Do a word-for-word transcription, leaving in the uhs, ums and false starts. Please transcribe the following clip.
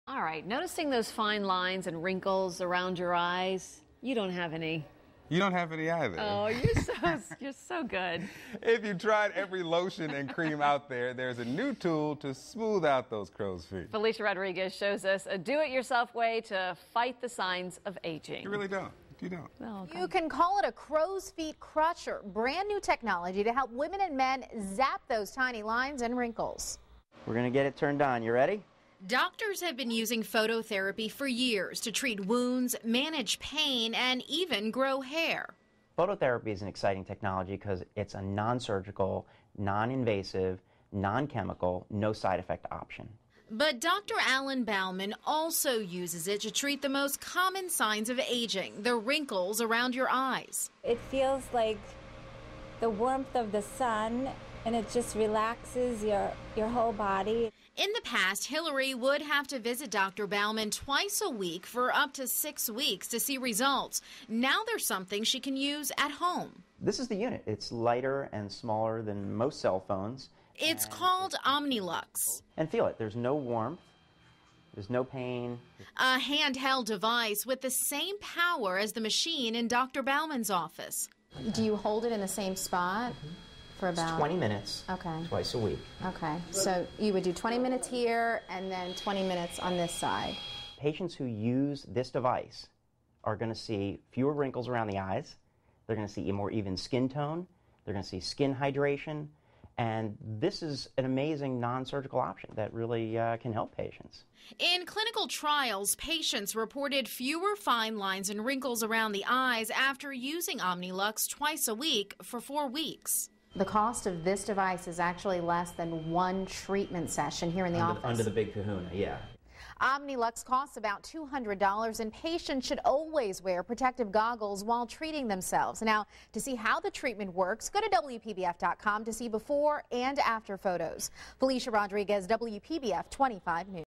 All right, noticing those fine lines and wrinkles around your eyes? You don't have any. You don't have any either. Oh, you're so, you're so good. If you tried every lotion and cream out there, there's a new tool to smooth out those crow's feet. Felicia Rodriguez shows us a do-it-yourself way to fight the signs of aging. You really don't. You don't. Oh, okay. You can call it a crow's feet crusher. Brand new technology to help women and men zap those tiny lines and wrinkles. We're going to get it turned on. You ready? Doctors have been using phototherapy for years to treat wounds, manage pain, and even grow hair. Phototherapy is an exciting technology because it's a non-surgical, non-invasive, non-chemical, no side effect option. But Doctor Alan Bauman also uses it to treat the most common signs of aging, the wrinkles around your eyes. It feels like the warmth of the sun, and it just relaxes your, your whole body. In the past, Hillary would have to visit Doctor Bauman twice a week for up to six weeks to see results. Now there's something she can use at home. This is the unit. It's lighter and smaller than most cell phones. It's called Omnilux. And feel it. There's no warmth. There's no pain. A handheld device with the same power as the machine in Doctor Bauman's office. Do you hold it in the same spot? Mm-hmm. For about it's twenty minutes, okay. Twice a week. Okay, so you would do twenty minutes here and then twenty minutes on this side. Patients who use this device are going to see fewer wrinkles around the eyes. They're going to see a more even skin tone. They're going to see skin hydration. And this is an amazing non-surgical option that really uh, can help patients. In clinical trials, patients reported fewer fine lines and wrinkles around the eyes after using Omnilux twice a week for four weeks. The cost of this device is actually less than one treatment session here in the under, office. Under the big kahuna, yeah. Omnilux costs about two hundred dollars, and patients should always wear protective goggles while treating themselves. Now, to see how the treatment works, go to W P B F dot com to see before and after photos. Felicia Rodriguez, W P B F twenty-five News.